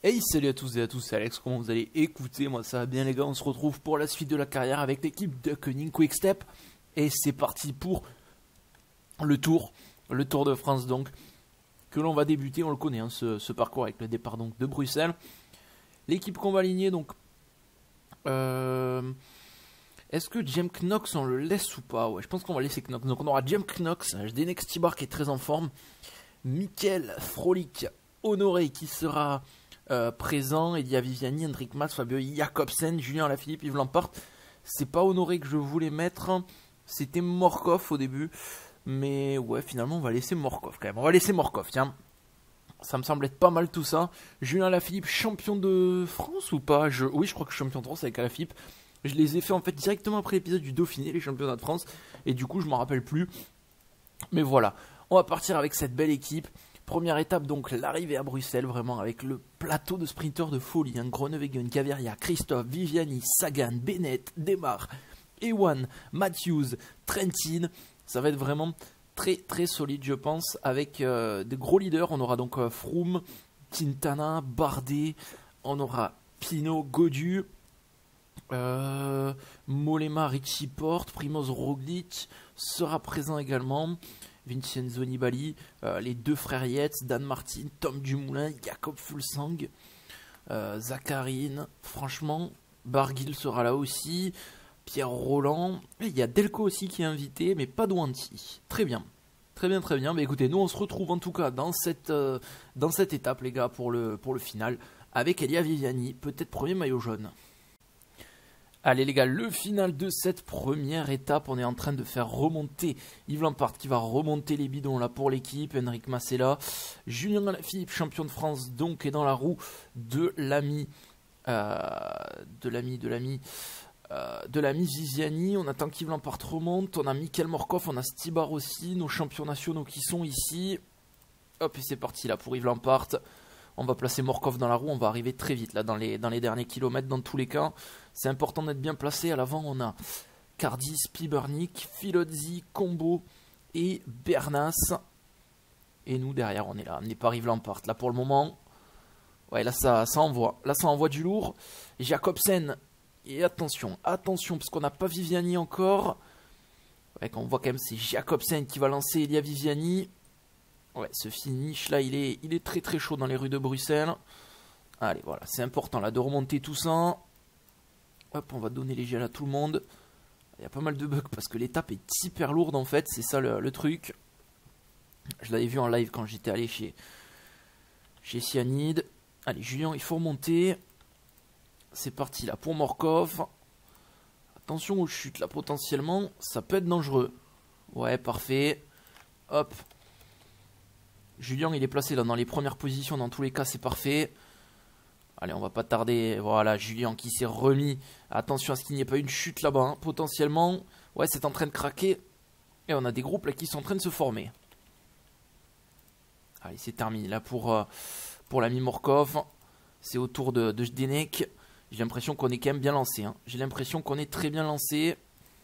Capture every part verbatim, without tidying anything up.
Hey, salut à tous et à tous, c'est Alex, comment vous allez écouter? Moi ça va bien les gars, on se retrouve pour la suite de la carrière avec l'équipe de Koenig Quick-Step. Et c'est parti pour le tour, le Tour de France donc, que l'on va débuter, on le connaît hein, ce, ce parcours avec le départ donc de Bruxelles. L'équipe qu'on va aligner donc, euh, est-ce que Jem Knox on le laisse ou pas? Ouais, je pense qu'on va laisser Knox, donc on aura Jem Knox, H D Next Tibar qui est très en forme, Mickaël Frolik Honoré qui sera... Euh, présent, Elia Viviani, Hendrik Mas, Fabio Jakobsen, Julien Alaphilippe, Yves Lampart. C'est pas Honoré que je voulais mettre, c'était Morkov au début, mais ouais, finalement on va laisser Morkov quand même. On va laisser Morkov, tiens. Ça me semble être pas mal tout ça. Julien Alaphilippe, champion de France ou pas? je... Oui, je crois que je suis champion de France avec Alaphilippe. Je les ai fait en fait directement après l'épisode du Dauphiné, les championnats de France, et du coup je m'en rappelle plus. Mais voilà, on va partir avec cette belle équipe. Première étape, donc l'arrivée à Bruxelles, vraiment avec le plateau de sprinteurs de folie. Hein, Groenewegen, Gaviria, Christophe, Viviani, Sagan, Bennett, Demar, Ewan, Matthews, Trentin. Ça va être vraiment très très solide, je pense, avec euh, des gros leaders. On aura donc euh, Froome, Quintana, Bardet, on aura Pinot, Godu, euh, Mollema, Richie Porte, Primoz Roglic sera présent également. Vincenzo Nibali, euh, les deux frères Yates, Dan Martin, Tom Dumoulin, Jakob Fuglsang, euh, Zacharine, franchement, Barguil sera là aussi, Pierre Roland, et il y a Delco aussi qui est invité, mais pas Douanty. Très bien, très bien, très bien. Mais écoutez, nous on se retrouve en tout cas dans cette, euh, dans cette étape, les gars, pour le, pour le final, avec Elia Viviani, peut-être premier maillot jaune. Allez les gars, le final de cette première étape, on est en train de faire remonter Yves Lampart qui va remonter les bidons là pour l'équipe, Hendrik Mas est là, Julien Alaphilippe, champion de France donc, est dans la roue de l'ami, euh, de l'ami, de l'ami, euh, de l'ami Viviani. On attend qu'Yves Lampart remonte, on a Mickaël Morkov, on a Stibar aussi, nos champions nationaux qui sont ici. Hop et c'est parti là pour Yves Lampart. On va placer Morkov dans la roue, on va arriver très vite là dans les, dans les derniers kilomètres dans tous les cas. C'est important d'être bien placé. À l'avant, on a Cardis, Pibernik, Filozzi, Combo et Bernas. Et nous, derrière, on est là. On n'est pas Yves Lampart. Là, pour le moment, ouais, là, ça, ça envoie. Là, ça envoie du lourd. Jakobsen. Et attention, attention, parce qu'on n'a pas Viviani encore. Ouais, quand on voit quand même, c'est Jakobsen qui va lancer Elia Viviani. Ouais, ce finish là, il est, il est très très chaud dans les rues de Bruxelles. Allez, voilà, c'est important là de remonter tout ça. Hop, on va donner les gels à tout le monde. Il y a pas mal de bugs parce que l'étape est hyper lourde en fait, c'est ça le, le truc. Je l'avais vu en live quand j'étais allé chez, chez Cyanide. Allez, Julien, il faut remonter. C'est parti là pour Morkov. Attention aux chutes là, potentiellement, ça peut être dangereux. Ouais, parfait. Hop. Julien il est placé là dans les premières positions, dans tous les cas c'est parfait. Allez, on va pas tarder. Voilà, Julien qui s'est remis. Attention à ce qu'il n'y ait pas une chute là-bas, hein, potentiellement. Ouais, c'est en train de craquer. Et on a des groupes là qui sont en train de se former. Allez, c'est terminé là pour, euh, pour l'ami Morkov. C'est au tour de, de Zdenek. J'ai l'impression qu'on est quand même bien lancé. Hein. J'ai l'impression qu'on est très bien lancé.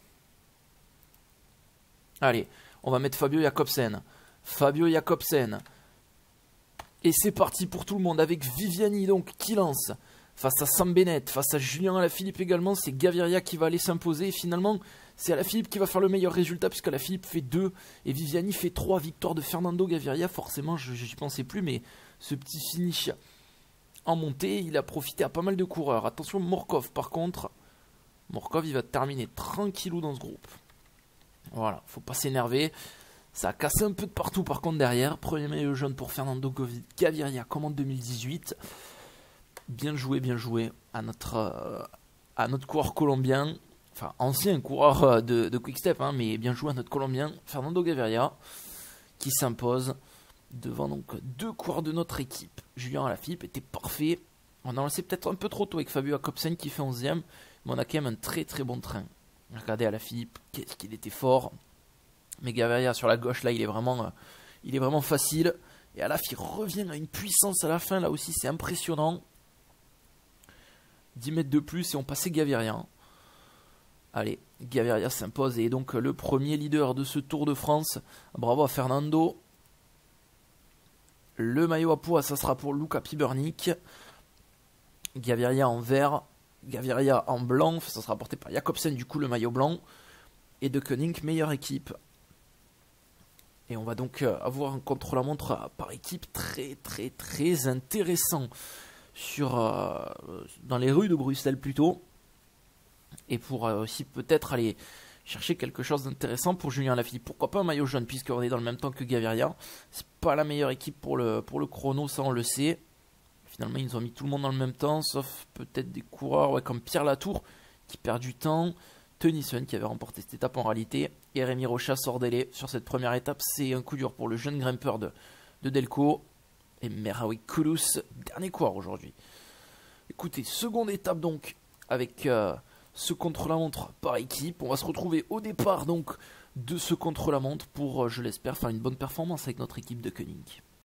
Allez, on va mettre Fabio Jakobsen. Fabio Jakobsen. Et c'est parti pour tout le monde avec Viviani donc qui lance face à Sam Bennett, face à Julien Alaphilippe également. C'est Gaviria qui va aller s'imposer. Et finalement, c'est Alaphilippe qui va faire le meilleur résultat puisque Alaphilippe fait deux et Viviani fait trois. Victoire de Fernando Gaviria. Forcément, je n'y pensais plus, mais ce petit finish en montée, il a profité à pas mal de coureurs. Attention, Morkov par contre. Morkov, il va terminer tranquillou dans ce groupe. Voilà, faut pas s'énerver. Ça a cassé un peu de partout par contre derrière. Premier maillot jaune pour Fernando Gaviria comme en deux mille dix-huit. Bien joué, bien joué à notre, euh, à notre coureur colombien. Enfin, ancien coureur de, de Quick-Step, hein, mais bien joué à notre Colombien Fernando Gaviria qui s'impose devant donc deux coureurs de notre équipe. Julien Alaphilippe était parfait. On a lancé peut-être un peu trop tôt avec Fabio Jakobsen qui fait onzième, mais on a quand même un très très bon train. Regardez Alaphilippe, qu'est-ce qu'il était fort. Mais Gaviria sur la gauche là il est vraiment, euh, il est vraiment facile. Et Alaphilippe revient à une puissance à la fin là aussi, c'est impressionnant. dix mètres de plus et on passait Gaviria. Allez, Gaviria s'impose et est donc le premier leader de ce Tour de France. Bravo à Fernando. Le maillot à pois, ça sera pour Luca Pibernik. Gaviria en vert, Gaviria en blanc, ça sera porté par Jakobsen du coup le maillot blanc, et De Koning meilleure équipe. Et on va donc avoir un contre-la-montre par équipe très très très intéressant sur, euh, dans les rues de Bruxelles plutôt. Et pour euh, aussi peut-être aller chercher quelque chose d'intéressant pour Julien Alaphilippe. Pourquoi pas un maillot jaune puisqu'on est dans le même temps que Gaviria. C'est pas la meilleure équipe pour le, pour le chrono, ça on le sait. Finalement ils ont mis tout le monde dans le même temps, sauf peut-être des coureurs ouais, comme Pierre Latour qui perd du temps. Tennyson qui avait remporté cette étape en réalité. Et Rémi Rocha sort délai sur cette première étape. C'est un coup dur pour le jeune grimpeur de, de Delco. Et Meraoui Koulos, dernier coureur aujourd'hui. Écoutez, seconde étape donc avec euh, ce contre-la-montre par équipe. On va se retrouver au départ donc de ce contre-la-montre pour, euh, je l'espère, faire une bonne performance avec notre équipe de Koenig.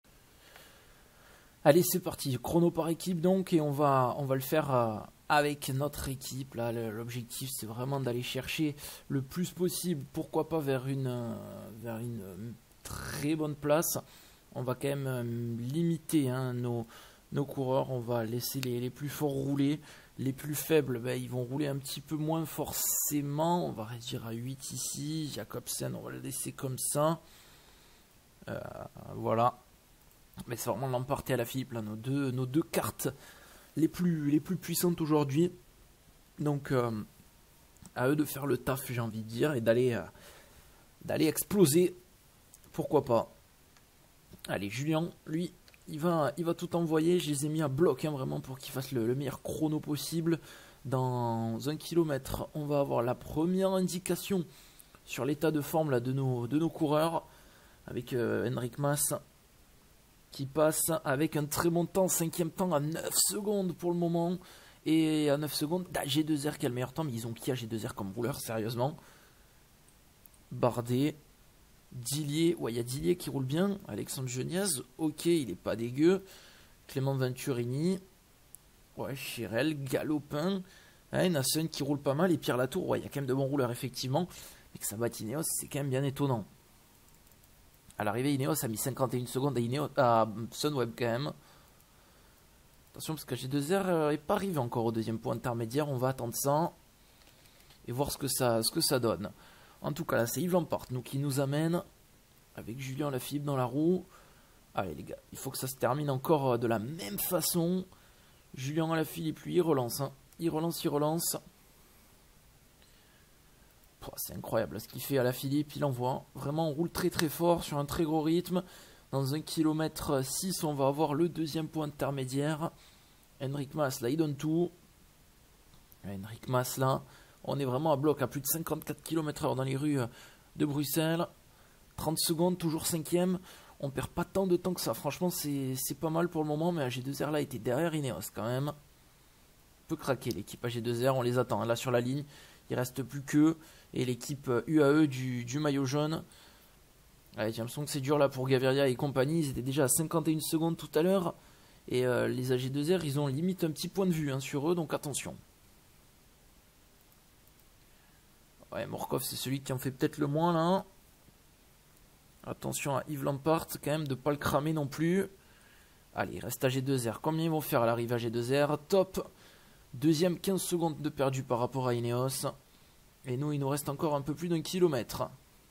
Allez, c'est parti, chrono par équipe donc, et on va, on va le faire euh, avec notre équipe. Là, l'objectif c'est vraiment d'aller chercher le plus possible, pourquoi pas vers une, euh, vers une euh, très bonne place. On va quand même euh, limiter hein, nos, nos coureurs, on va laisser les, les plus forts rouler. Les plus faibles, ben, ils vont rouler un petit peu moins forcément. On va réduire à huit ici. Jakobsen, on va le laisser comme ça. Euh, voilà. Mais c'est vraiment Lampart et Alaphilippe, là, nos deux, nos deux cartes les plus, les plus puissantes aujourd'hui. Donc, euh, à eux de faire le taf, j'ai envie de dire, et d'aller euh, d'aller exploser. Pourquoi pas. Allez, Julien, lui, il va, il va tout envoyer. Je les ai mis à bloc, hein, vraiment, pour qu'il fasse le, le meilleur chrono possible. Dans un kilomètre, on va avoir la première indication sur l'état de forme là, de, nos, de nos coureurs. Avec euh, Henrik Mas qui passe avec un très bon temps, cinquième temps à neuf secondes pour le moment. Et à neuf secondes, A G deux R qui a le meilleur temps, mais ils ont qui A G deux R comme rouleur, sérieusement. Bardet, Dillier, ouais, il y a Dillier qui roule bien. Alexandre Geniaz, ok, il est pas dégueu. Clément Venturini, ouais, Chirel, Galopin, ouais, Nassen qui roule pas mal. Et Pierre Latour, ouais, il y a quand même de bons rouleurs, effectivement. Mais que ça batte Ineos, c'est quand même bien étonnant. À l'arrivée, Ineos a mis cinquante et une secondes à, Ineos, à Sunweb quand même. Attention parce que G deux R n'est pas arrivé encore au deuxième point intermédiaire. On va attendre ça et voir ce que ça, ce que ça donne. En tout cas, là, c'est Yves Lampart nous, qui nous amène avec Julien Alaphilippe dans la roue. Allez les gars, il faut que ça se termine encore de la même façon. Julien Alaphilippe, lui, il relance. Hein. Il relance, il relance. C'est incroyable ce qu'il fait à Alaphilippe, il envoie. Vraiment, on roule très très fort sur un très gros rythme. Dans un kilomètre six, on va avoir le deuxième point intermédiaire. Henrik Mas, là, il donne tout. Henrik Mas, là, on est vraiment à bloc à plus de cinquante-quatre kilomètres heure dans les rues de Bruxelles. trente secondes, toujours cinquième. On perd pas tant de temps que ça. Franchement, c'est pas mal pour le moment, mais A G deux R là était derrière Ineos quand même. On peut craquer l'équipe A G deux R, on les attend. Là, sur la ligne, il reste plus qu'eux. Et l'équipe U A E du, du maillot jaune. Allez, j'ai l'impression que c'est dur là pour Gaviria et compagnie. Ils étaient déjà à cinquante et une secondes tout à l'heure. Et euh, les A G deux R, ils ont limite un petit point de vue hein, sur eux, donc attention. Ouais, Morkov, c'est celui qui en fait peut-être le moins là. Attention à Yves Lampart, quand même, de ne pas le cramer non plus. Allez, il reste A G deux R. Combien ils vont faire à l'arrivée A G deux R? Top. Deuxième, quinze secondes de perdu par rapport à Ineos. Et nous, il nous reste encore un peu plus d'un kilomètre.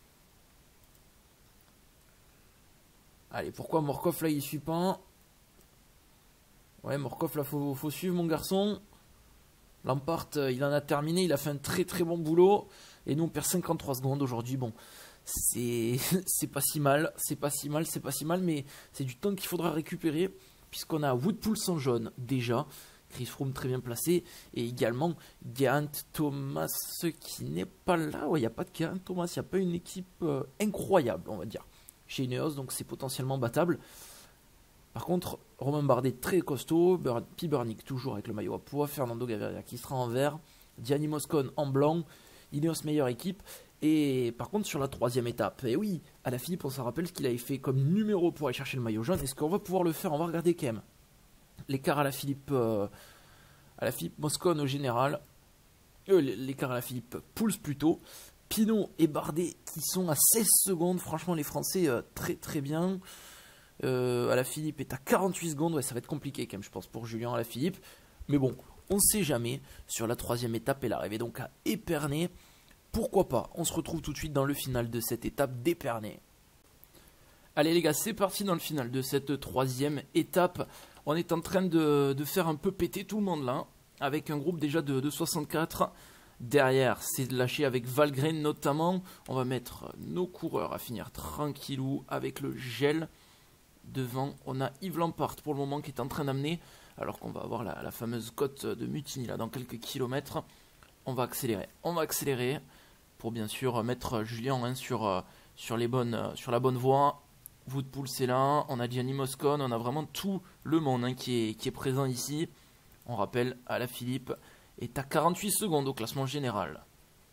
Allez, pourquoi Morkov, là, il suit pas? Ouais, Morkov, là, faut, faut suivre, mon garçon. Lampart, il en a terminé. Il a fait un très, très bon boulot. Et nous, on perd cinquante-trois secondes aujourd'hui. Bon, c'est pas si mal. C'est pas si mal, c'est pas si mal. Mais c'est du temps qu'il faudra récupérer. Puisqu'on a Woodpool en jaune, déjà. Chris Froome très bien placé, et également Geraint Thomas qui n'est pas là. Ouais, il n'y a pas de Geraint Thomas, il n'y a pas une équipe euh, incroyable, on va dire, chez Ineos, donc c'est potentiellement battable. Par contre, Romain Bardet très costaud, Pibernik toujours avec le maillot à pois, Fernando Gaviria qui sera en vert, Gianni Moscon en blanc, Ineos meilleure équipe. Et par contre sur la troisième étape, et oui, Alaphilippe, on se rappelle ce qu'il avait fait comme numéro pour aller chercher le maillot jaune. Est-ce qu'on va pouvoir le faire? On va regarder quand même l'écart à Alaphilippe, euh, Alaphilippe Moscon au général, euh, l'écart à Alaphilippe Pouls plutôt, Pinot et Bardet qui sont à seize secondes, franchement les Français euh, très très bien. euh, Alaphilippe est à quarante-huit secondes, ouais ça va être compliqué quand même je pense pour Julien Alaphilippe. Mais bon, on ne sait jamais. Sur la troisième étape, elle arrivait donc à Épernay. Pourquoi pas? On se retrouve tout de suite dans le final de cette étape d'Épernay. Allez les gars, c'est parti dans le final de cette troisième étape. On est en train de, de faire un peu péter tout le monde là, avec un groupe déjà de, de soixante-quatre. Derrière, c'est lâché avec Valgren notamment. On va mettre nos coureurs à finir tranquillou avec le gel. Devant, on a Yves Lampart pour le moment qui est en train d'amener. Alors qu'on va avoir la, la fameuse côte de Mutiny là dans quelques kilomètres. On va accélérer. On va accélérer pour bien sûr mettre Julien hein, sur, sur, les bonnes, sur la bonne voie. Woodpool c'est là. On a Gianni Moscon. On a vraiment tout le monde hein, qui, est, qui est présent ici. On rappelle, Alaphilippe est à quarante-huit secondes au classement général.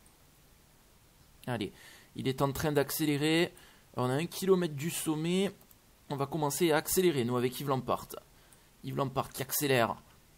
Allez, il est en train d'accélérer. On a un kilomètre du sommet. On va commencer à accélérer, nous, avec Yves Lampart. Yves Lampart qui accélère.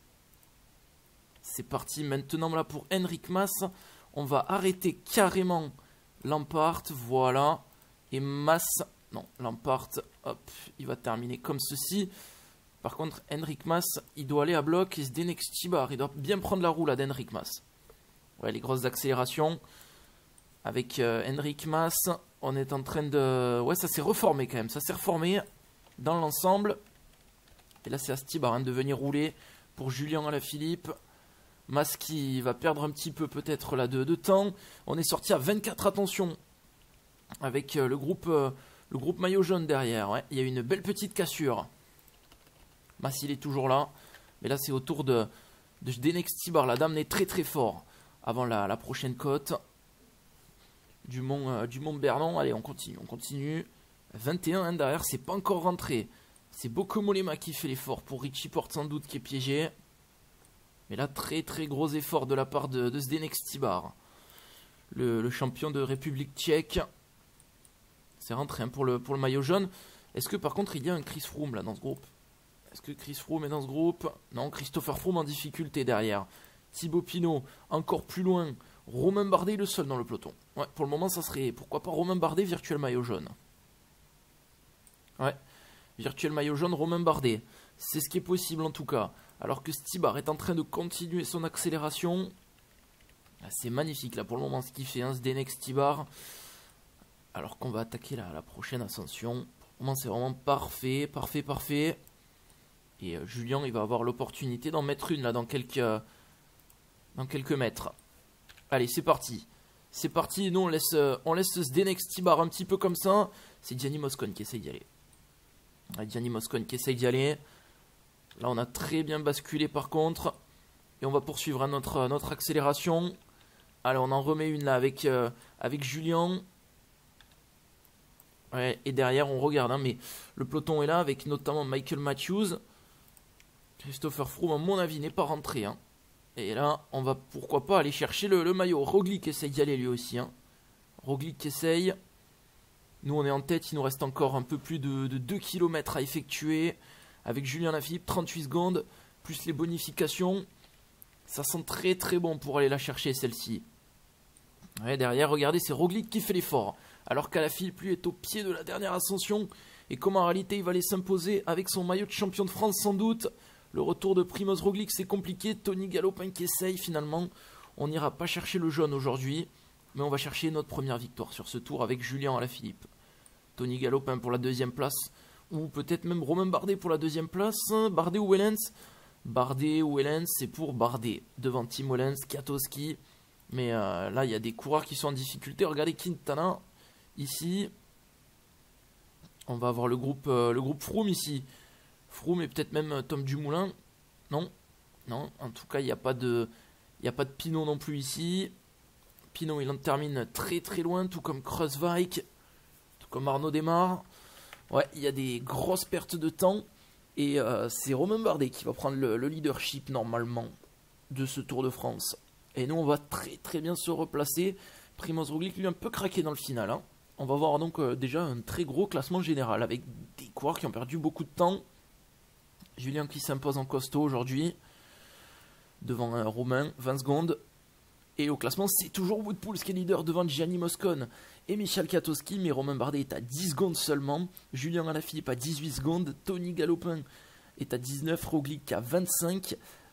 C'est parti maintenant là pour Henrik Mas. On va arrêter carrément Lampart. Voilà. Et Mas, non, Lampart, hop, il va terminer comme ceci. Par contre, Henrik Mas, il doit aller à bloc et Zdenek Stybar. Il doit bien prendre la roue là d'Henrik Mas. Ouais, les grosses accélérations. Avec euh, Henrik Mas, on est en train de... Ouais, ça s'est reformé quand même. Ça s'est reformé dans l'ensemble. Et là, c'est à Stybar hein, de venir rouler pour Julien Alaphilippe. Mas qui va perdre un petit peu peut-être là de, de temps. On est sorti à vingt-quatre, attention. Avec euh, le, groupe, euh, le groupe maillot jaune derrière. Ouais. Il y a une belle petite cassure. Mas il est toujours là. Mais là c'est au tour de, de Zdenek Stybar. La dame est très très fort. Avant la, la prochaine côte. Du mont, euh, du mont Bernon. Allez on continue. On continue. vingt et un hein, derrière. C'est pas encore rentré. C'est Boko Mollema qui fait l'effort. Pour Richie Porte sans doute qui est piégé. Mais là très très gros effort de la part de, de Zdenek Stybar. Le, le champion de République tchèque. C'est rentré hein, pour, le, pour le maillot jaune. Est-ce que par contre il y a un Chris Froome là dans ce groupe? Est-ce que Chris Froome est dans ce groupe? Non, Christopher Froome en difficulté derrière. Thibaut Pinot, encore plus loin. Romain Bardet le seul dans le peloton. Ouais, pour le moment, ça serait, pourquoi pas Romain Bardet, virtuel maillot jaune. Ouais, virtuel maillot jaune, Romain Bardet. C'est ce qui est possible en tout cas. Alors que Stybar est en train de continuer son accélération. C'est magnifique là pour le moment ce qu'il fait, hein, Zdenek Stybar. Alors qu'on va attaquer la, la prochaine ascension. Pour le moment, c'est vraiment parfait, parfait, parfait. Et euh, Julien, il va avoir l'opportunité d'en mettre une là dans quelques, euh, dans quelques mètres. Allez, c'est parti. C'est parti. Nous, on laisse, euh, on laisse Zdenek Stybar un petit peu comme ça. C'est Gianni Moscon qui essaye d'y aller. Ouais, Gianni Moscon qui essaye d'y aller. Là, on a très bien basculé par contre. Et on va poursuivre hein, notre, notre accélération. Allez, on en remet une là avec, euh, avec Julien. Ouais, et derrière, on regarde. Hein, mais le peloton est là avec notamment Michael Matthews. Christopher Froome, à mon avis, n'est pas rentré. Hein. Et là, on va pourquoi pas aller chercher le, le maillot. Roglic essaye d'y aller lui aussi. Hein. Roglic essaye. Nous, on est en tête. Il nous reste encore un peu plus de, de deux kilomètres à effectuer. Avec Julien Alaphilippe, trente-huit secondes. Plus les bonifications. Ça sent très très bon pour aller la chercher celle-ci. Ouais, derrière, regardez, c'est Roglic qui fait l'effort. Alors qu'Alaphilippe, lui, est au pied de la dernière ascension. Et comme en réalité, il va aller s'imposer avec son maillot de champion de France sans doute. Le retour de Primoz Roglic, c'est compliqué. Tony Galopin qui essaye finalement. On n'ira pas chercher le jaune aujourd'hui. Mais on va chercher notre première victoire sur ce tour avec Julien Alaphilippe. Tony Galopin pour la deuxième place. Ou peut-être même Romain Bardet pour la deuxième place. Bardet ou Wellens? Bardet ou Wellens, c'est pour Bardet. Devant Tim Wellens, Kiatowski. Mais euh, là, il y a des coureurs qui sont en difficulté. Regardez Quintana ici. On va avoir le groupe, euh, le groupe Froome ici. Froome et peut-être même Tom Dumoulin. Non, non. En tout cas, il n'y a pas de, il n'y a pas de Pinot non plus ici. Pinot, il en termine très très loin, tout comme Kruijswijk, tout comme Arnaud Démare. Ouais, il y a des grosses pertes de temps. Et euh, c'est Romain Bardet qui va prendre le, le leadership normalement de ce Tour de France. Et nous, on va très très bien se replacer. Primoz Roglic, lui, un peu craqué dans le final. Hein. On va voir donc euh, déjà un très gros classement général avec des coureurs qui ont perdu beaucoup de temps. Julien qui s'impose en costaud aujourd'hui. Devant un Romain, vingt secondes. Et au classement, c'est toujours Woodpool qui est leader devant Gianni Moscon et Michal Kiatowski. Mais Romain Bardet est à dix secondes seulement. Julien Alaphilippe à dix-huit secondes. Tony Galopin est à dix-neuf. Roglic à vingt-cinq.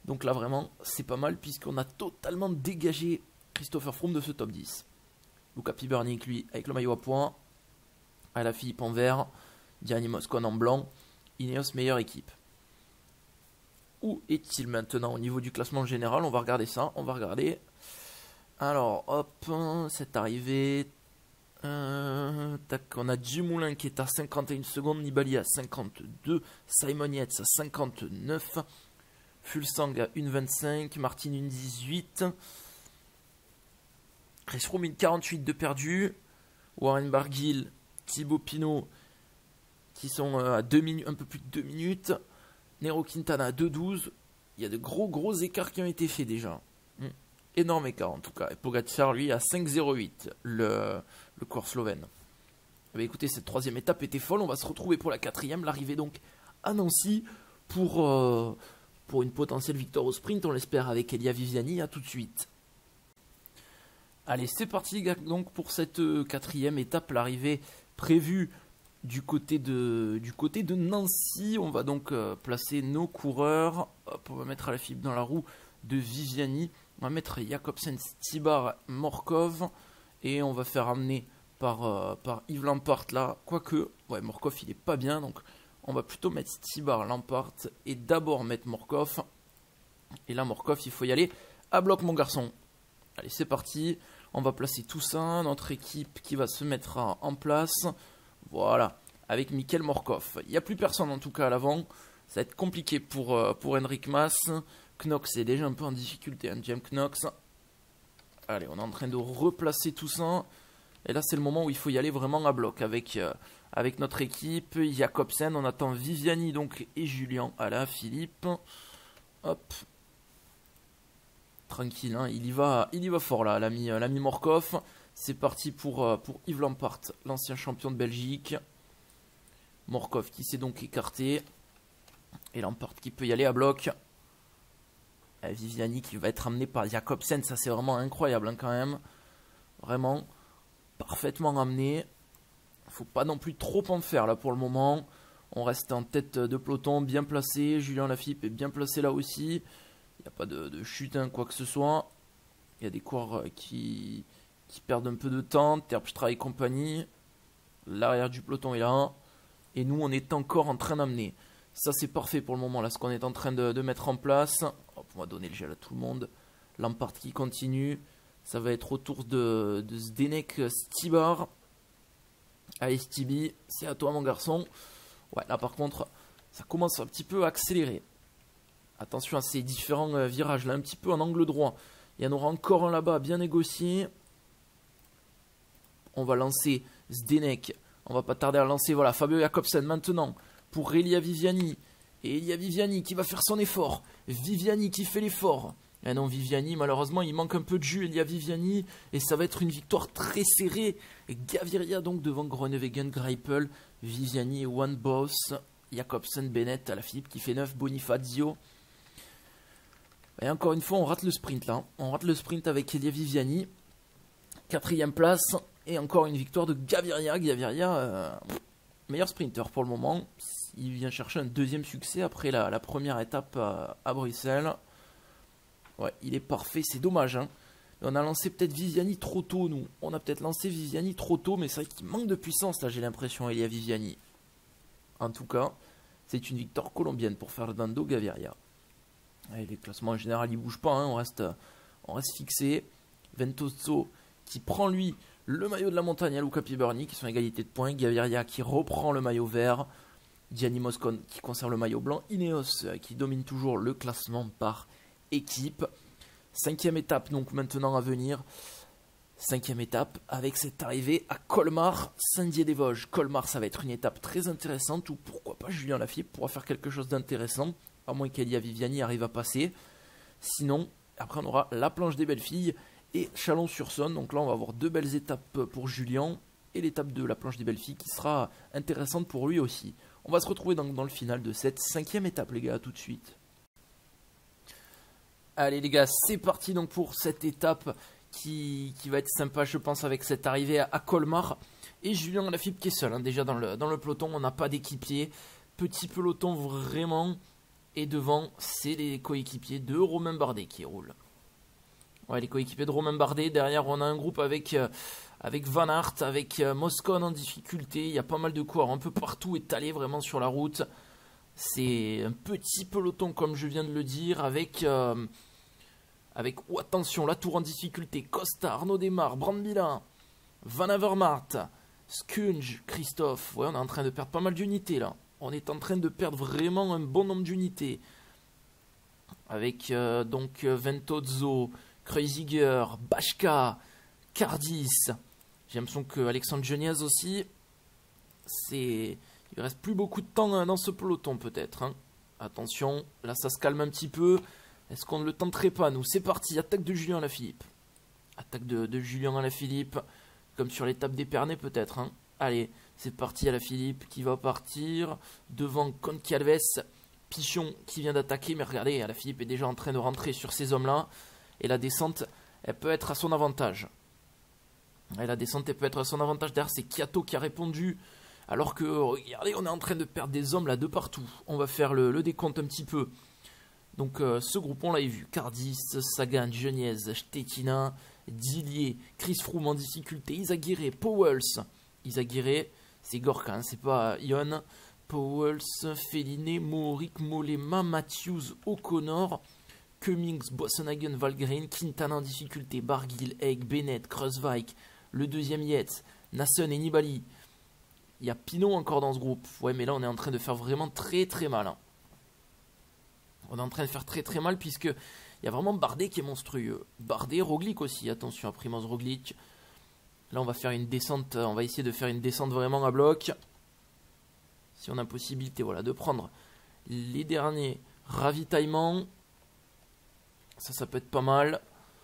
Donc là vraiment c'est pas mal puisqu'on a totalement dégagé Christopher Froome de ce top dix. Luca Pibernik lui avec le maillot à points, Alaphilippe en vert, Gianni Moscon en blanc, Ineos meilleure équipe. Où est-il maintenant au niveau du classement général? On va regarder ça, on va regarder. Alors hop, cette arrivée... Euh, tac, on a Dumoulin qui est à cinquante et une secondes, Nibali à cinquante-deux, Simon Yates à cinquante-neuf, Fulsang à une vingt-cinq, Martin une dix-huit, Chris Froome une quarante-huit de perdu, Warren Barguil, Thibaut Pinot qui sont à deux minutes, un peu plus de deux minutes, Nero Quintana à deux douze. Il y a de gros gros écarts qui ont été faits déjà. Hum. Énorme écart en tout cas. Et Pogacar lui à cinq zéro huit, le, le coureur slovène. Eh bien, écoutez, cette troisième étape était folle. On va se retrouver pour la quatrième. L'arrivée donc à Nancy pour, euh, pour une potentielle victoire au sprint. On l'espère avec Elia Viviani. À tout de suite. Allez, c'est parti donc pour cette quatrième étape. L'arrivée prévue du côté de, du côté de Nancy. On va donc euh, placer nos coureurs. Hop, on va mettre Alaphilippe dans la roue de Viviani. On va mettre Jakobsen, Stybar, Morkov. Et on va faire amener par, euh, par Yves Lampart là. Quoique, ouais, Morkov il est pas bien. Donc on va plutôt mettre Stybar, Lampart. Et d'abord mettre Morkov. Et là, Morkov, il faut y aller à bloc, mon garçon. Allez, c'est parti. On va placer tout ça. Notre équipe qui va se mettre à, en place. Voilà. Avec Mikel Morkov. Il n'y a plus personne en tout cas à l'avant. Ça va être compliqué pour, euh, pour Henrik Mas. Knox est déjà un peu en difficulté, hein, James Knox. Allez, on est en train de replacer tout ça. Et là, c'est le moment où il faut y aller vraiment à bloc avec, euh, avec notre équipe. Jakobsen, on attend Viviani donc, et Julien Alaphilippe. Hop. Tranquille, hein, il, y va, il y va fort là, l'ami euh, l'ami Morkov. C'est parti pour, euh, pour Yves Lampart, l'ancien champion de Belgique. Morkov qui s'est donc écarté. Et Lampart qui peut y aller à bloc. Viviani qui va être amené par Jakobsen, ça c'est vraiment incroyable hein, quand même. Vraiment parfaitement amené. Faut pas non plus trop en faire là pour le moment. On reste en tête de peloton, bien placé. Julien Alaphilippe est bien placé là aussi. Il n'y a pas de, de chute, hein, quoi que ce soit. Il y a des coureurs qui, qui perdent un peu de temps. Terpstra et compagnie. L'arrière du peloton est là. Et nous, on est encore en train d'amener. Ça, c'est parfait pour le moment, là, ce qu'on est en train de, de mettre en place. Hop, on va donner le gel à tout le monde. Lampart qui continue. Ça va être au tour de, de Zdenek Stybar. Allez, Stibi, c'est à toi, mon garçon. Ouais, là, par contre, ça commence un petit peu à accélérer. Attention à ces différents euh, virages, là, un petit peu en angle droit. Il y en aura encore un là-bas, bien négocié. On va lancer Zdenek. On va pas tarder à lancer, voilà, Fabio Jakobsen maintenant. Pour Elia Viviani. Et Elia Viviani qui va faire son effort. Viviani qui fait l'effort. Et non, Viviani, malheureusement, il manque un peu de jus. Elia Viviani. Et ça va être une victoire très serrée. Et Gaviria donc devant Groenewegen, Greipel, Viviani et One Boss. Jakobsen, Bennett, Alaphilippe qui fait neuf. Bonifazio. Et encore une fois, on rate le sprint là. On rate le sprint avec Elia Viviani. Quatrième place. Et encore une victoire de Gaviria. Gaviria, euh, meilleur sprinter pour le moment. Il vient chercher un deuxième succès après la, la première étape à, à Bruxelles. Ouais, il est parfait, c'est dommage. Hein. On a lancé peut-être Viviani trop tôt, nous. On a peut-être lancé Viviani trop tôt, mais c'est vrai qu'il manque de puissance, là, j'ai l'impression, Elia Viviani. En tout cas, c'est une victoire colombienne pour Fernando Gaviria. Et les classements en général, ils ne bougent pas, hein. on, reste, on reste fixé. Ventoso qui prend, lui, le maillot de la montagne à Luca Pibernik, qui sont à égalité de points. Gaviria qui reprend le maillot vert. Gianni Moscon qui conserve le maillot blanc. Ineos qui domine toujours le classement par équipe. Cinquième étape donc maintenant à venir. Cinquième étape avec cette arrivée à Colmar, Saint-Dié-des-Vosges. Colmar, ça va être une étape très intéressante où pourquoi pas Julien Alaphilippe pourra faire quelque chose d'intéressant, à moins qu'Elia Viviani arrive à passer. Sinon, après on aura la planche des belles filles et Chalon-sur-Saône. Donc là on va avoir deux belles étapes pour Julien et l'étape de la planche des belles filles qui sera intéressante pour lui aussi. On va se retrouver dans, dans le final de cette cinquième étape les gars, à tout de suite. Allez les gars, c'est parti donc pour cette étape qui, qui va être sympa je pense avec cette arrivée à, à Colmar. Et Julien Alaphilippe qui est seul, hein, déjà dans le, dans le peloton, on n'a pas d'équipier. Petit peloton vraiment. Et devant, c'est les coéquipiers de Romain Bardet qui roulent. Ouais, les coéquipiers de Romain Bardet. Derrière, on a un groupe avec, euh, avec Van Aert, avec euh, Moscon en difficulté. Il y a pas mal de coureurs un peu partout étalés vraiment sur la route. C'est un petit peloton, comme je viens de le dire, avec, euh, avec oh, attention, la Tour en difficulté. Costa, Arnaud Desmar, Brandmila, Van Avermaet, Skunge, Christophe. Ouais, on est en train de perdre pas mal d'unités là. On est en train de perdre vraiment un bon nombre d'unités. Avec euh, donc Ventozzo, Kreuziger, Bachka, Cardis. J'ai l'impression que Alexandre Geniez aussi. C'est... Il reste plus beaucoup de temps hein, dans ce peloton peut-être. Hein. Attention, là ça se calme un petit peu. Est-ce qu'on ne le tenterait pas nous? C'est parti, attaque de Julien Alaphilippe. Attaque de, de Julien Alaphilippe. Comme sur l'étape d'Épernay peut-être. Hein. Allez, c'est parti Alaphilippe qui va partir. Devant Goncalves, Pichon qui vient d'attaquer. Mais regardez, Alaphilippe est déjà en train de rentrer sur ces hommes-là. Et la descente, elle peut être à son avantage. Et la descente, elle peut être à son avantage. Derrière, c'est Kiato qui a répondu. Alors que, regardez, on est en train de perdre des hommes là de partout. On va faire le, le décompte un petit peu. Donc, euh, ce groupe, on l'avait vu. Cardis, Sagan, Geniez, Stettina, Dillier, Chris Froome en difficulté, Izagirre, Powells. Izagirre, c'est Gorka, hein, c'est pas Ion. Powells, Féliné, Mohoric, Mollema, Matthews, O'Connor, Cummings, Bossenhagen, Valgren, Quintana en difficulté, Barguil, Egg, Bennett, Kruijswijk, le deuxième Yates, Nassen et Nibali. Il y a Pinot encore dans ce groupe. Ouais, mais là, on est en train de faire vraiment très très mal. Hein. On est en train de faire très très mal puisque il y a vraiment Bardet qui est monstrueux. Bardet, Roglic aussi. Attention à Primoz Roglic. Là, on va faire une descente. On va essayer de faire une descente vraiment à bloc. Si on a possibilité, voilà, de prendre les derniers ravitaillements. Ça, ça peut être pas mal.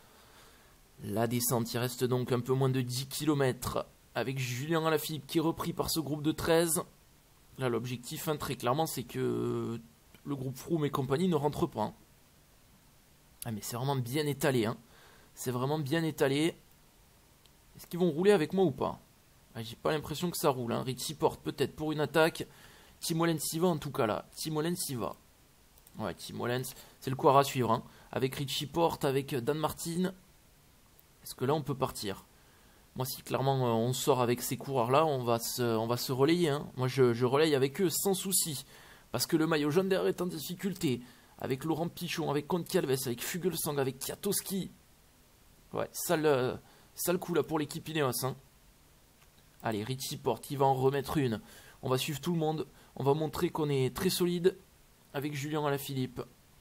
La descente, il reste donc un peu moins de dix kilomètres. Avec Julien Alaphilippe qui est repris par ce groupe de treize. Là, l'objectif, hein, très clairement, c'est que le groupe Froome et compagnie ne rentre pas. Hein. Ah, mais c'est vraiment bien étalé. Hein. C'est vraiment bien étalé. Est-ce qu'ils vont rouler avec moi ou pas? ah, J'ai pas l'impression que ça roule. Hein. Richie Porte peut-être pour une attaque. Tim Wellens y va en tout cas là. Tim Wellens y va. Ouais, Tim Wellens, c'est le coureur à suivre. Hein. Avec Richie Porte, avec Dan Martin. Est-ce que là, on peut partir? Moi, si clairement euh, on sort avec ces coureurs-là, on va se, on va se relayer. Hein. Moi, je, je relaye avec eux sans souci. Parce que le maillot jaune derrière est en difficulté. Avec Laurent Pichon, avec Goncalves, avec Fuglsang, avec Kwiatkowski. Ouais, sale, sale coup là pour l'équipe Ineos. Hein. Allez, Richie Porte, il va en remettre une. On va suivre tout le monde. On va montrer qu'on est très solide avec Julien Alaphilippe.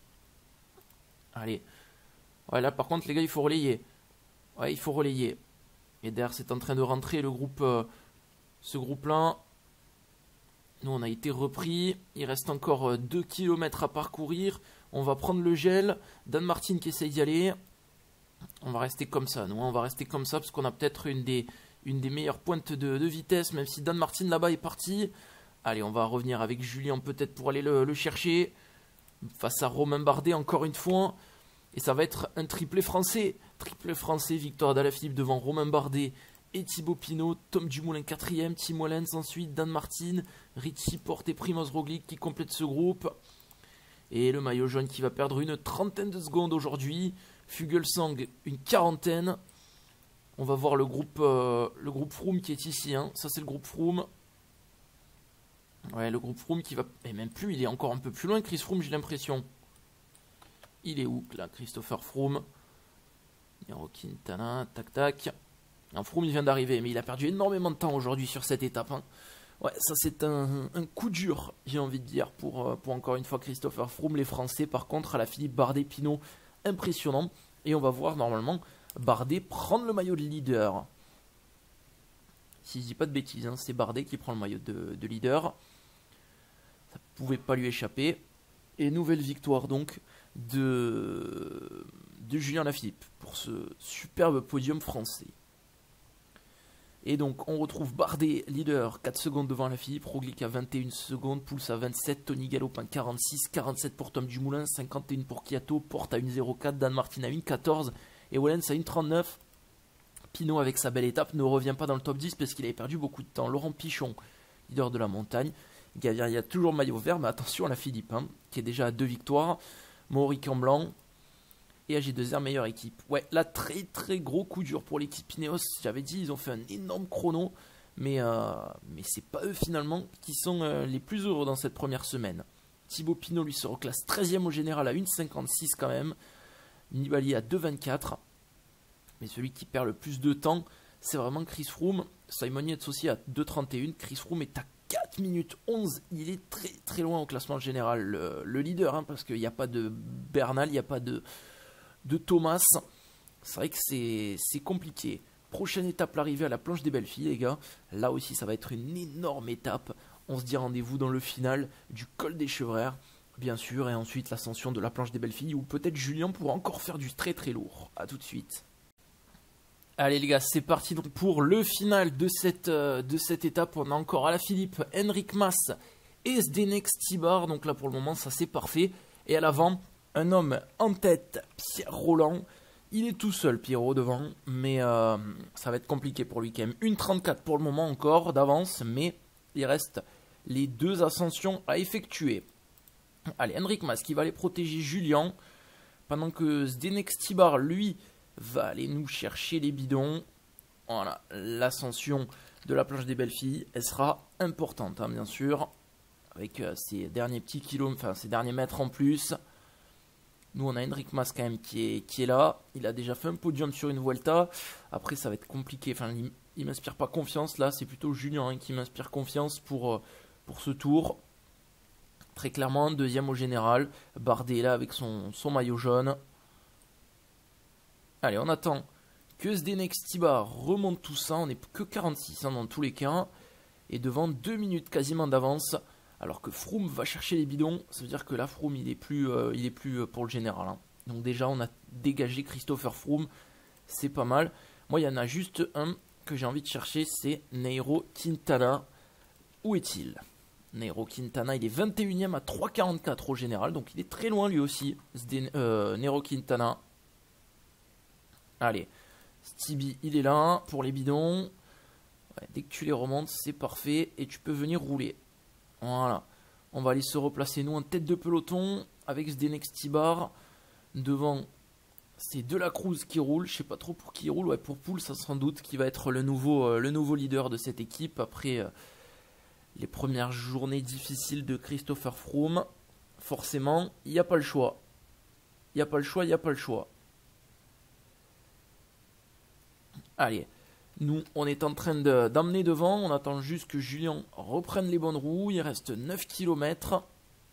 Allez. Ouais, là, par contre, les gars, il faut relayer. Ouais, il faut relayer. Et derrière, c'est en train de rentrer le groupe, euh, ce groupe-là. Nous, on a été repris. Il reste encore euh, deux kilomètres à parcourir. On va prendre le gel. Dan Martin qui essaye d'y aller. On va rester comme ça. Nous, on va rester comme ça parce qu'on a peut-être une des, une des meilleures pointes de, de vitesse. Même si Dan Martin là-bas est parti. Allez, on va revenir avec Julien peut-être pour aller le, le chercher. Face à Romain Bardet encore une fois. Et ça va être un triplé français. Triplé français, victoire d'Alaphilippe devant Romain Bardet et Thibaut Pinot. Tom Dumoulin quatrième, Tim Wellens ensuite, Dan Martin, Richie Porte et Primoz Roglic qui complètent ce groupe. Et le maillot jaune qui va perdre une trentaine de secondes aujourd'hui. Fuglsang une quarantaine. On va voir le groupe, euh, le groupe Froome qui est ici. Hein. Ça c'est le groupe Froome. Ouais, le groupe Froome qui va... Et même plus, il est encore un peu plus loin Chris Froome j'ai l'impression. Il est où là, Christopher Froome? Niro Quintana, tac tac. Un Froome il vient d'arriver, mais il a perdu énormément de temps aujourd'hui sur cette étape. Hein. Ouais, ça c'est un, un coup dur, j'ai envie de dire, pour, pour encore une fois Christopher Froome. Les Français, par contre, Alaphilippe, Bardet, Pinot, impressionnant. Et on va voir normalement Bardet prendre le maillot de leader. Si je dis pas de bêtises, hein, c'est Bardet qui prend le maillot de, de leader. Ça pouvait pas lui échapper. Et nouvelle victoire donc de, de Julien Alaphilippe pour ce superbe podium français. Et donc on retrouve Bardet leader, quatre secondes devant Alaphilippe, Roglic à vingt et une secondes, Pouls à vingt-sept, Tony Galopin quarante-six, quarante-sept pour Tom Dumoulin, cinquante et un pour Kiato, Porte à une zéro quatre, Dan Martin à une quatorze et Wellens à une trente-neuf. Pinot avec sa belle étape ne revient pas dans le top dix parce qu'il avait perdu beaucoup de temps. Laurent Pichon, leader de la montagne. Gaviria toujours maillot vert, mais attention à la Philippe, hein, qui est déjà à deux victoires. Mauric en blanc. Et A G deux R, meilleure équipe. Ouais, là, très très gros coup dur pour l'équipe Ineos. J'avais dit, ils ont fait un énorme chrono. Mais, euh, mais c'est pas eux finalement qui sont euh, les plus heureux dans cette première semaine. Thibaut Pinot lui se reclasse treizième au général à une cinquante-six quand même. Nibali à deux vingt-quatre. Mais celui qui perd le plus de temps, c'est vraiment Chris Froome. Simon Yates aussi à deux trente et un. Chris Froome est à quatre minutes onze. Il est très très loin au classement général. Le, le leader, hein, parce qu'il n'y a pas de Bernal, il n'y a pas de, de Thomas. C'est vrai que c'est compliqué. Prochaine étape, l'arrivée à la planche des belles filles, les gars. Là aussi, ça va être une énorme étape. On se dit rendez-vous dans le final du col des Chevrères, bien sûr. Et ensuite, l'ascension de la planche des belles filles, où peut-être Julien pourra encore faire du très très lourd. A tout de suite. Allez les gars, c'est parti donc pour le final de cette, euh, de cette étape. On a encore Alaphilippe, Enric Mas et Zdenek Stybar. Donc là, pour le moment, ça c'est parfait. Et à l'avant, un homme en tête, Pierre Roland. Il est tout seul, Pierrot, devant, mais euh, ça va être compliqué pour lui quand même. une trente-quatre pour le moment encore d'avance, mais il reste les deux ascensions à effectuer. Allez, Enric Mas qui va aller protéger Julien, pendant que Zdenek Stybar, lui, va aller nous chercher les bidons. Voilà, l'ascension de la planche des belles filles, elle sera importante, hein, bien sûr, avec euh, ces derniers petits kilomètres, enfin ces derniers mètres en plus. Nous, on a Enric Mas quand même qui est, qui est là. Il a déjà fait un podium sur une Vuelta. Après, ça va être compliqué. Enfin, il ne m'inspire pas confiance. Là, c'est plutôt Julien hein, qui m'inspire confiance pour, pour ce tour. Très clairement, deuxième au général. Bardet est là avec son, son maillot jaune. Allez, on attend que Zdenek Stybar remonte tout ça. On n'est que quarante-six hein, dans tous les cas. Et devant deux minutes quasiment d'avance. Alors que Froome va chercher les bidons, ça veut dire que là Froome il est plus, euh, il est plus pour le général. Hein. Donc déjà on a dégagé Christopher Froome, c'est pas mal. Moi il y en a juste un que j'ai envie de chercher, c'est Nairo Quintana. Où est-il? Nairo Quintana, il est vingt et unième à trois quarante-quatre au général, donc il est très loin lui aussi, euh, Nairo Quintana. Allez, Stevie il est là pour les bidons. Ouais, dès que tu les remontes, c'est parfait et tu peux venir rouler. Voilà, on va aller se replacer nous en tête de peloton avec Zdenek Stybar. Devant, c'est De La Cruz qui roule. Je sais pas trop pour qui il roule. Ouais, pour Poul, ça sans doute qui va être le nouveau, euh, le nouveau leader de cette équipe après euh, les premières journées difficiles de Christopher Froome. Forcément, il n'y a pas le choix. Il n'y a pas le choix, il n'y a pas le choix. Allez. Nous, on est en train d'emmener de, devant. On attend juste que Julien reprenne les bonnes roues. Il reste neuf kilomètres.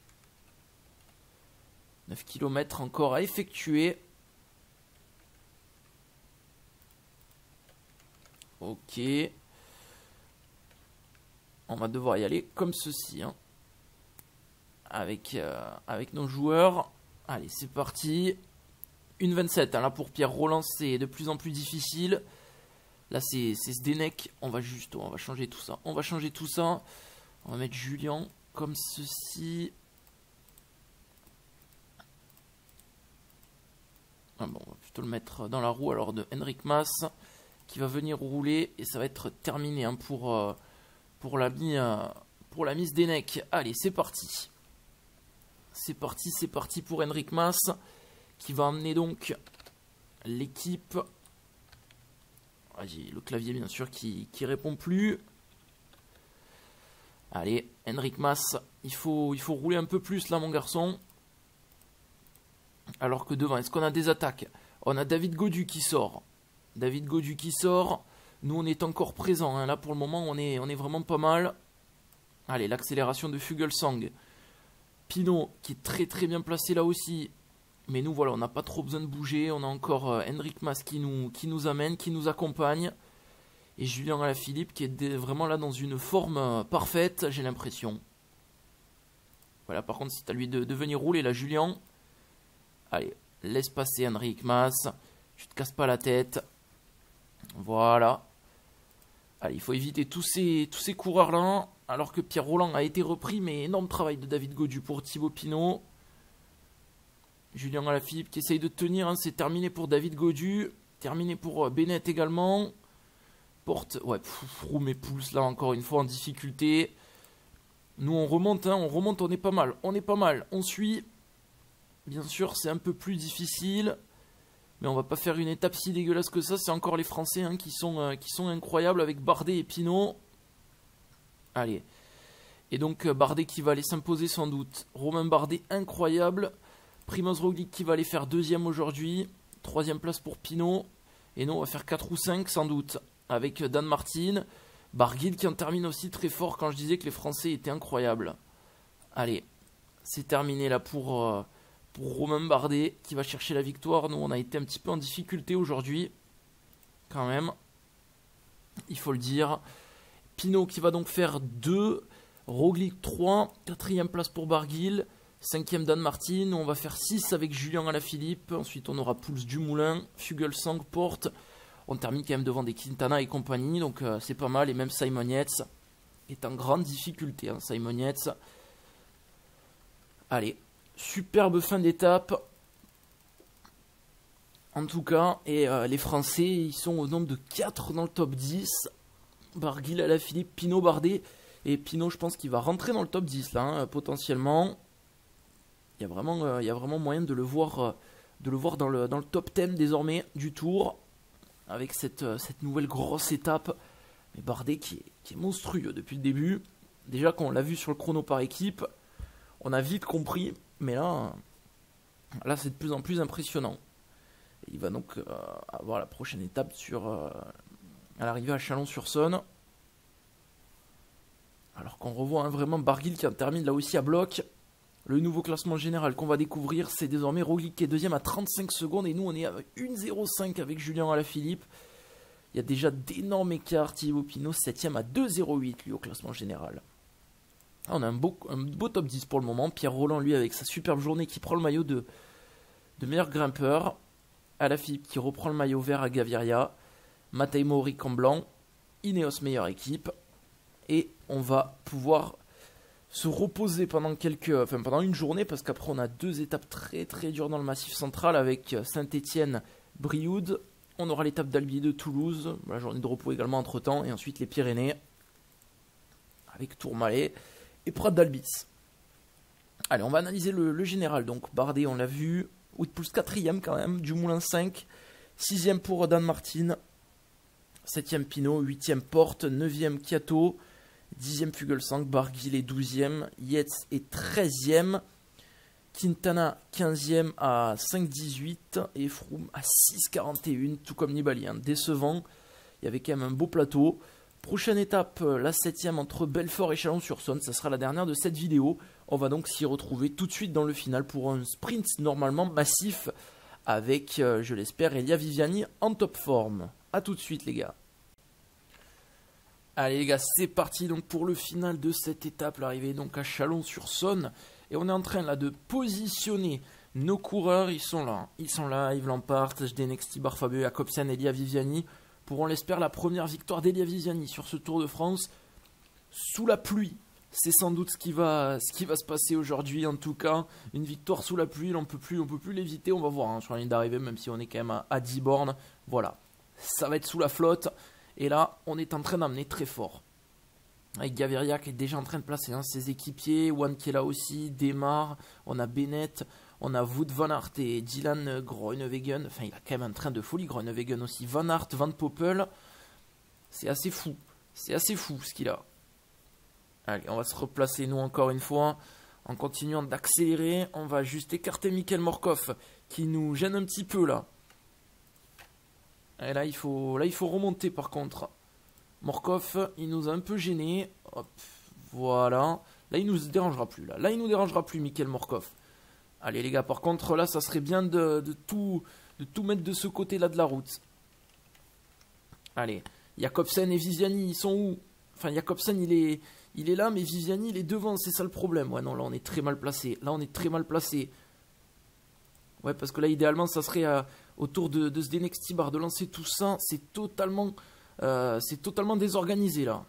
neuf kilomètres encore à effectuer. Ok. On va devoir y aller comme ceci. Hein. Avec, euh, avec nos joueurs. Allez, c'est parti. une vingt-sept. Hein, là, pour Pierre Roland, c'est de plus en plus difficile. Là, c'est Zdenek. On va juste, on va changer tout ça. On va changer tout ça. On va mettre Julien comme ceci. Ah bon, on va plutôt le mettre dans la roue alors de Enric Mas qui va venir rouler et ça va être terminé hein, pour, euh, pour l'ami euh, pour l'ami Zdenek. Allez, c'est parti. C'est parti, c'est parti pour Enric Mas qui va emmener donc l'équipe. Ah, j'ai le clavier bien sûr qui, qui répond plus. Allez, Enric Mas, il faut, il faut rouler un peu plus là mon garçon. Alors que devant, est-ce qu'on a des attaques? On a David Gaudu qui sort. David Gaudu qui sort. Nous on est encore présent. Hein. Là pour le moment on est, on est vraiment pas mal. Allez, l'accélération de Fuglsang. Pinot qui est très très bien placé là aussi. Mais nous, voilà, on n'a pas trop besoin de bouger. On a encore euh, Enric Mas qui nous, qui nous amène, qui nous accompagne. Et Julien Alaphilippe qui est vraiment là dans une forme euh, parfaite, j'ai l'impression. Voilà, par contre, c'est à lui de, de venir rouler là, Julien. Allez, laisse passer Enric Mas. Tu te casses pas la tête. Voilà. Allez, il faut éviter tous ces, tous ces coureurs-là. Alors que Pierre Roland a été repris, mais énorme travail de David Gaudu pour Thibaut Pinot. Julien Alaphilippe qui essaye de tenir, hein, c'est terminé pour David Gaudu, terminé pour euh, Bennett également. Porte, ouais, Froome et Pouls là encore une fois en difficulté. Nous, on remonte, hein, on remonte, on est pas mal. On est pas mal, on suit. Bien sûr, c'est un peu plus difficile. Mais on va pas faire une étape si dégueulasse que ça. C'est encore les Français hein, qui, sont, euh, qui sont incroyables avec Bardet et Pinot. Allez. Et donc euh, Bardet qui va aller s'imposer sans doute. Romain Bardet, incroyable. Primoz Roglic qui va aller faire deuxième aujourd'hui. Troisième place pour Pinot. Et nous, on va faire quatre ou cinq sans doute. Avec Dan Martin. Barguil qui en termine aussi très fort quand je disais que les Français étaient incroyables. Allez. C'est terminé là pour... Euh, Pour Romain Bardet qui va chercher la victoire. Nous on a été un petit peu en difficulté aujourd'hui. Quand même. Il faut le dire. Pinot qui va donc faire deux. Roglic trois. Quatrième place pour Barguil. Cinquième Dan Martin. On va faire six avec Julien Alaphilippe. Ensuite on aura Pouls Dumoulin. Fuglsang, Porte. On termine quand même devant des Quintana et compagnie. Donc euh, c'est pas mal. Et même Simon Yates est en grande difficulté. Hein, Simon Yates. Allez. Superbe fin d'étape. En tout cas, et euh, les Français, ils sont au nombre de quatre dans le top dix. Barguil, Alaphilippe, Pinot, Bardet. Et Pinot, je pense qu'il va rentrer dans le top dix, là, hein, potentiellement. Il y a vraiment, euh, il y a vraiment moyen de le voir, euh, de le voir dans, le, dans le top dix désormais du Tour. Avec cette, euh, cette nouvelle grosse étape. Mais Bardet qui est, qui est monstrueux depuis le début. Déjà, quand on l'a vu sur le chrono par équipe, on a vite compris. Mais là, là c'est de plus en plus impressionnant. Et il va donc euh, avoir la prochaine étape sur, euh, à l'arrivée à Chalon-sur-Saône. Alors qu'on revoit hein, vraiment Barguil qui en termine là aussi à bloc. Le nouveau classement général qu'on va découvrir, c'est désormais Roglic qui est deuxième à trente-cinq secondes. Et nous, on est à une zéro cinq avec Julien Alaphilippe. Il y a déjà d'énormes écarts. Thibaut Pinot, septième à deux zéro huit lui au classement général. On a un beau, un beau top dix pour le moment. Pierre Roland, lui, avec sa superbe journée, qui prend le maillot de, de meilleur grimpeur. Alaphilippe qui reprend le maillot vert à Gaviria. Matej Mohoric en blanc. Ineos meilleure équipe. Et on va pouvoir se reposer pendant quelques, enfin pendant une journée, parce qu'après on a deux étapes très très dures dans le Massif Central avec Saint-Étienne, Brioude. On aura l'étape d'Albi de Toulouse, la journée de repos également entre temps, et ensuite les Pyrénées avec Tourmalet et Prat d'Albis. Allez, on va analyser le, le général. Donc Bardet, on l'a vu. Woodpulse quatrième quand même. Dumoulin cinq. sixième pour Dan Martin. septième Pinot. huitième Porte. neuvième Kiato. dixième Fuglsang. Barguil est douzième. Yates est treizième. Quintana quinzième à cinq dix-huit. Et Froome à six quarante et un. Tout comme Nibali. Hein. Décevant. Il y avait quand même un beau plateau. Prochaine étape, la septième entre Belfort et Chalon-sur-Saône, ça sera la dernière de cette vidéo. On va donc s'y retrouver tout de suite dans le final pour un sprint normalement massif avec, euh, je l'espère, Elia Viviani en top forme. A tout de suite les gars. Allez les gars, c'est parti donc pour le final de cette étape, l'arrivée donc à Chalon-sur-Saône. Et on est en train là de positionner nos coureurs, ils sont là. Ils sont là, Yves Lampart, Zdenek Stibar, Fabio Jakobsen, Elia Viviani. Pour, on l'espère, la première victoire d'Elia Viviani sur ce Tour de France sous la pluie. C'est sans doute ce qui va, ce qui va se passer aujourd'hui. En tout cas, une victoire sous la pluie, on ne peut plus, on peut plus l'éviter. On va voir hein, sur la ligne d'arrivée, même si on est quand même à, à dix bornes. Voilà, ça va être sous la flotte. Et là, on est en train d'amener très fort. Avec Gaviria qui est déjà en train de placer hein, ses équipiers. Juan qui est là aussi, démarre. On a Bennett. On a Wout van Aert et Dylan Groenewegen. Enfin, il a quand même un train de folie, Groenewegen aussi. Van Aert, Van Poppel. C'est assez fou. C'est assez fou ce qu'il a. Allez, on va se replacer nous encore une fois. En continuant d'accélérer, on va juste écarter Mikkel Morkov qui nous gêne un petit peu là. Et là, il faut, là, il faut remonter par contre. Morkov, il nous a un peu gêné. Hop, voilà. Là, il nous dérangera plus. Là, là il nous dérangera plus, Mikkel Morkov. Allez les gars, par contre là ça serait bien de, de, tout, de tout mettre de ce côté là de la route. Allez, Jakobsen et Viviani ils sont où? Enfin Jakobsen il est, il est là mais Viviani il est devant, c'est ça le problème. Ouais non là on est très mal placé, là on est très mal placé. Ouais parce que là idéalement ça serait euh, autour de, de Zdenek Stibar de lancer tout ça. C'est totalement, euh, c'est totalement désorganisé là.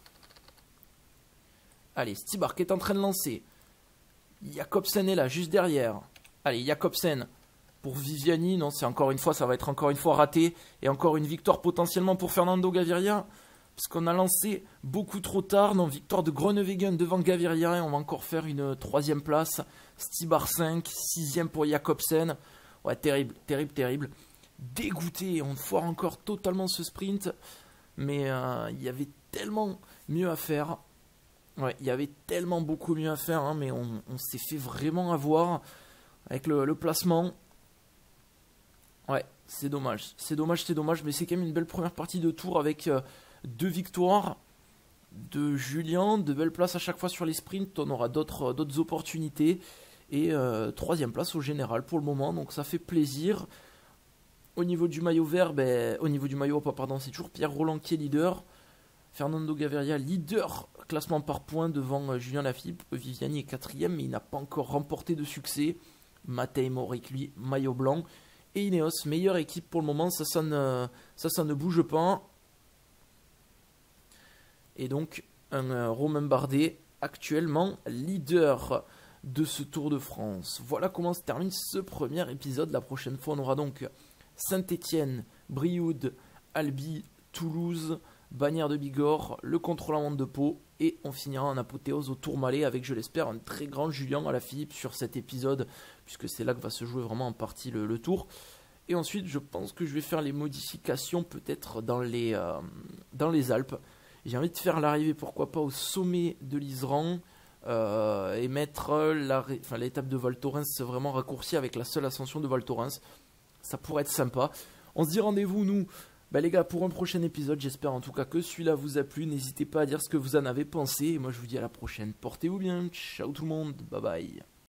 Allez Stibar qui est en train de lancer. Jakobsen est là, juste derrière. Allez, Jakobsen pour Viviani. Non, c'est encore une fois, ça va être encore une fois raté. Et encore une victoire potentiellement pour Fernando Gaviria. parce qu'on a lancé beaucoup trop tard. Non, victoire de Groenewegen devant Gaviria, et on va encore faire une troisième place. Stibar cinq, sixième pour Jacobsen. Ouais, terrible, terrible, terrible. Dégoûté, on foire encore totalement ce sprint, mais euh, il y avait tellement mieux à faire. Ouais, il y avait tellement beaucoup mieux à faire, hein, mais on, on s'est fait vraiment avoir avec le, le placement. Ouais, c'est dommage, c'est dommage, c'est dommage, mais c'est quand même une belle première partie de tour avec euh, deux victoires de Julien, de belles places à chaque fois sur les sprints. On aura d'autres d'autres opportunités, et euh, troisième place au général pour le moment, donc ça fait plaisir. Au niveau du maillot vert, ben, au niveau du maillot, pardon, c'est toujours Pierre Roland qui est leader. Fernando Gaviria, leader, classement par points devant euh, Julien Lafilippe. Viviani est quatrième, mais il n'a pas encore remporté de succès. Matej Moric, lui, maillot blanc. Et Ineos, meilleure équipe pour le moment, ça, ça, ne, ça, ça ne bouge pas. Et donc, un euh, Romain Bardet, actuellement leader de ce Tour de France. Voilà comment se termine ce premier épisode. La prochaine fois, on aura donc Saint-Étienne, Brioude, Albi, Toulouse, Bagnères de Bigorre, le contre-la-montre de Pau, et on finira en apothéose au Tourmalet avec, je l'espère, un très grand Julien Alaphilippe sur cet épisode, puisque c'est là que va se jouer vraiment en partie le, le tour. Et ensuite, je pense que je vais faire les modifications peut-être dans les, euh, dans les Alpes. J'ai envie de faire l'arrivée, pourquoi pas, au sommet de l'Iseran, euh, et mettre l'étape de Val Thorens vraiment raccourcie avec la seule ascension de Val Thorens. Ça pourrait être sympa. On se dit rendez-vous, nous, bah les gars, pour un prochain épisode. J'espère en tout cas que celui-là vous a plu. N'hésitez pas à dire ce que vous en avez pensé. Et moi, je vous dis à la prochaine. Portez-vous bien. Ciao tout le monde. Bye bye.